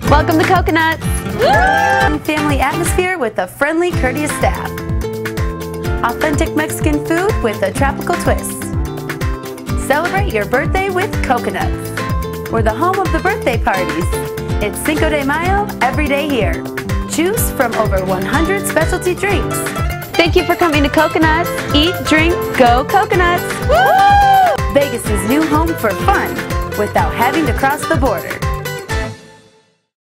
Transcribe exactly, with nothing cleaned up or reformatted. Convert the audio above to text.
Welcome to Coconuts! Family atmosphere with a friendly, courteous staff. Authentic Mexican food with a tropical twist. Celebrate your birthday with Coconuts. We're the home of the birthday parties. It's Cinco De Mayo every day here. Choose from over one hundred specialty drinks. Thank you for coming to Coconuts. Eat, drink, go Coconuts! Vegas' new home for fun without having to cross the border.